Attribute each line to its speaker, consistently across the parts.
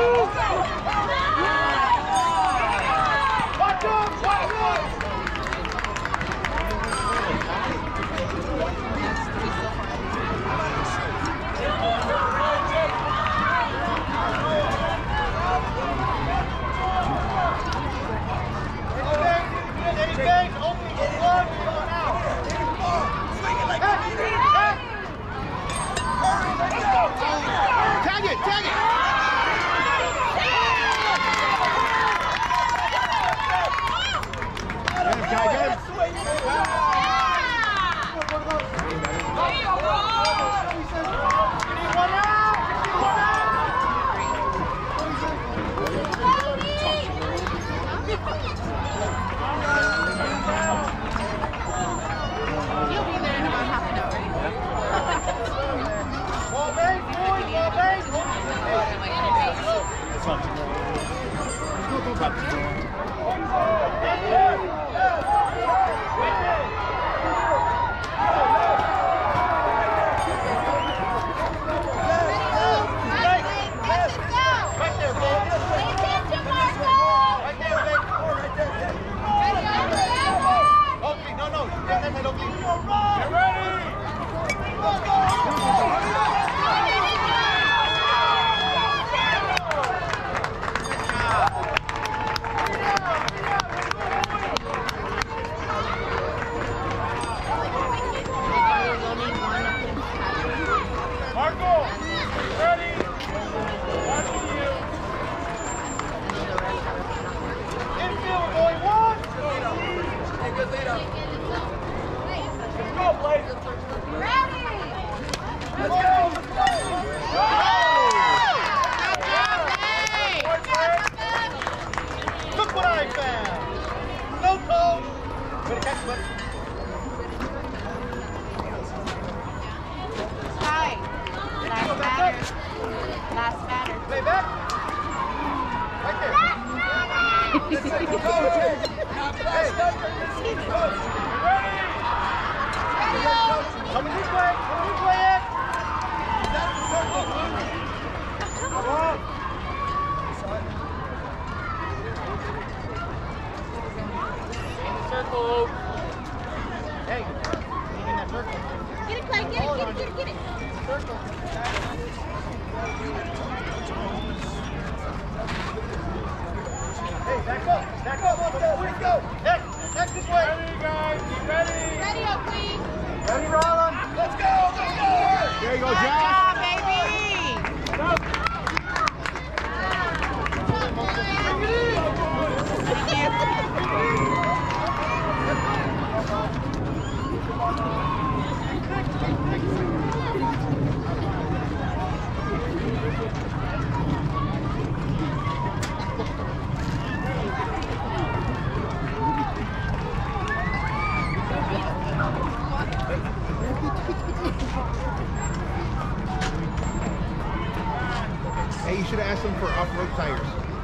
Speaker 1: Hey, you should have asked them for off-road tires.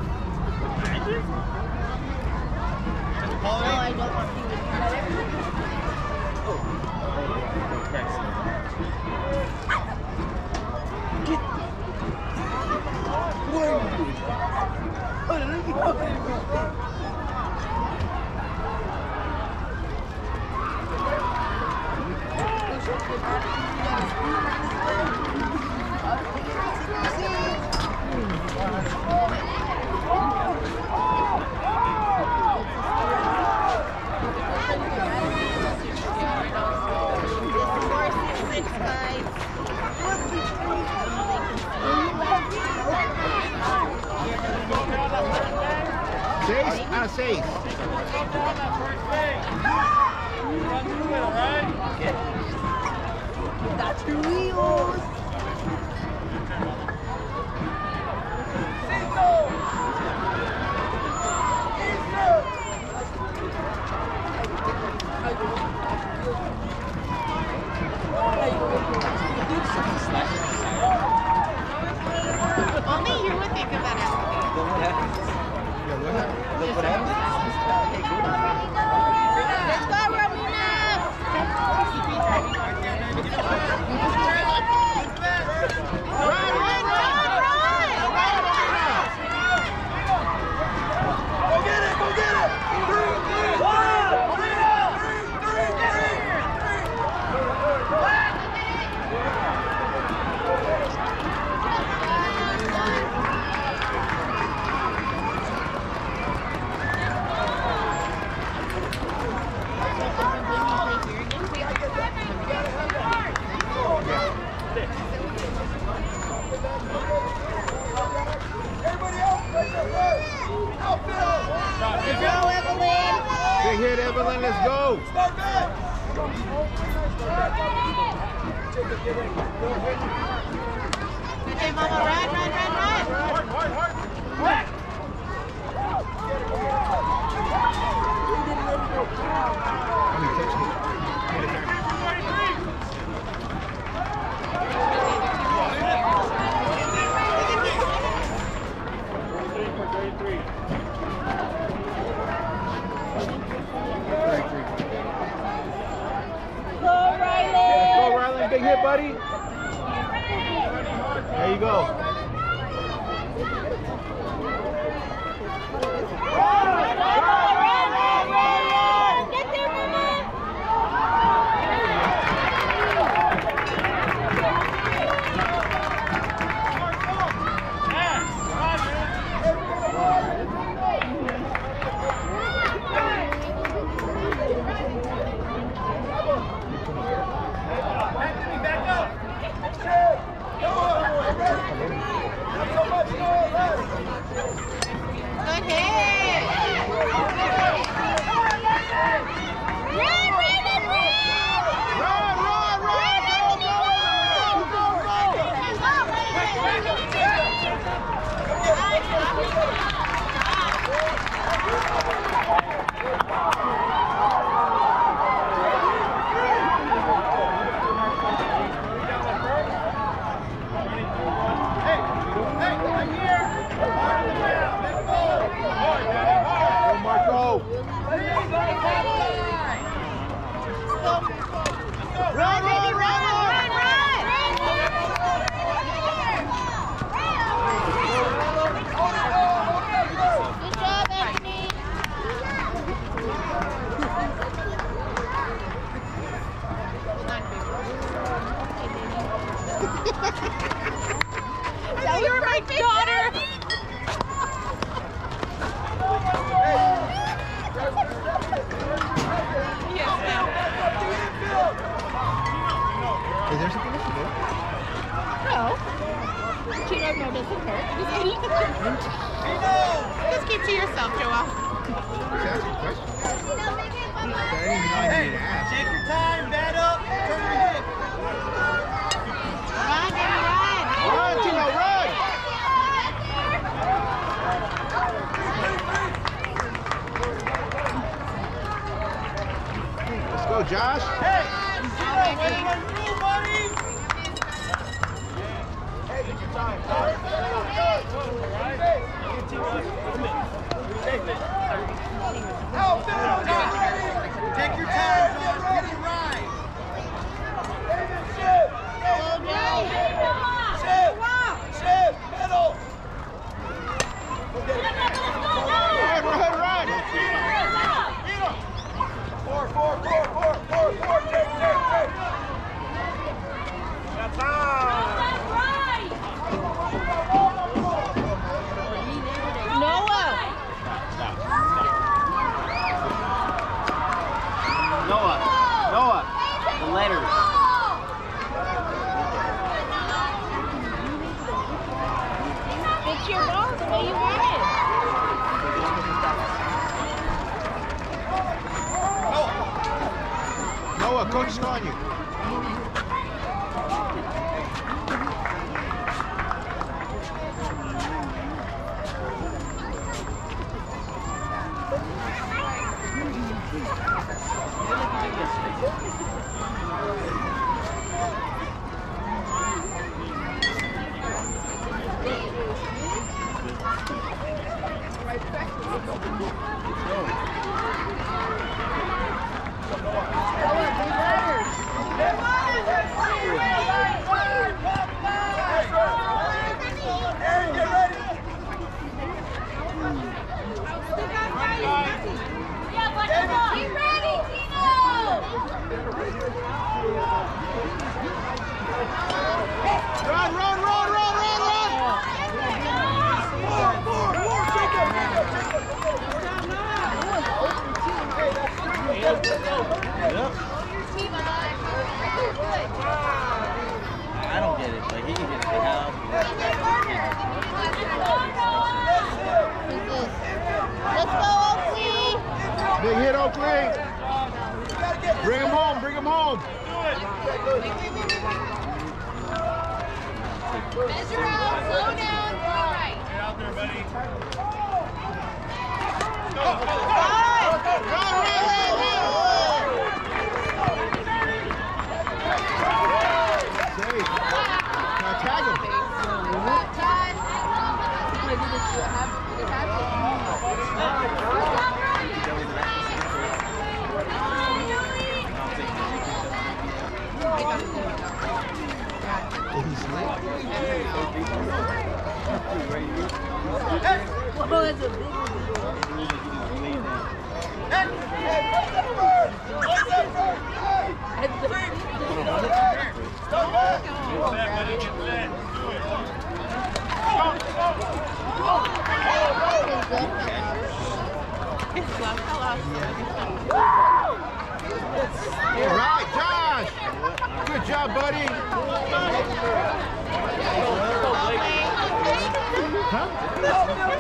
Speaker 2: No, I don't want to.
Speaker 1: Seis.
Speaker 2: That's your wheels.
Speaker 3: Only you would think of that as
Speaker 1: Look what happened.
Speaker 2: Let's go, Romina.
Speaker 3: run, run, run, run!
Speaker 1: Let's go.
Speaker 2: Okay, Mama, run.
Speaker 1: How many touches? Go, Riley. Big hit, buddy. There you go.
Speaker 2: Get there, Mama. Good hit. Run, Brandon, run!
Speaker 1: Go, Marco.
Speaker 2: Run, baby, run! Good job, Anthony. You're my daughter.
Speaker 1: Is there something else to do?
Speaker 2: No. Chino, no, doesn't hurt. Just keep to yourself, Joel.
Speaker 1: Just asking a question. I didn't even know I needed to ask.
Speaker 4: Take your time, bat up, turn your hip.
Speaker 2: Run, baby, run.
Speaker 1: Run, Chino, run! Let's go, Josh.
Speaker 4: Hey, way to run through, buddy. Hey, take your time. Take your time, Josh. Get it right. Shift, middle.
Speaker 1: Run!
Speaker 4: Four. Take. That's on.
Speaker 2: Noah.
Speaker 4: Noah, the letters.
Speaker 2: It's your ball the way you want it.
Speaker 1: Noah, coach is calling you.
Speaker 4: I don't get it, but he can get the hell.
Speaker 2: Let's go, Oakley!
Speaker 1: Big hit, Oakley! Bring him home, bring him home.
Speaker 2: Measure out, slow down, all right.
Speaker 4: Get out there, buddy.
Speaker 1: Safe. Now tag him. All right, Josh. Good job, buddy. Huh?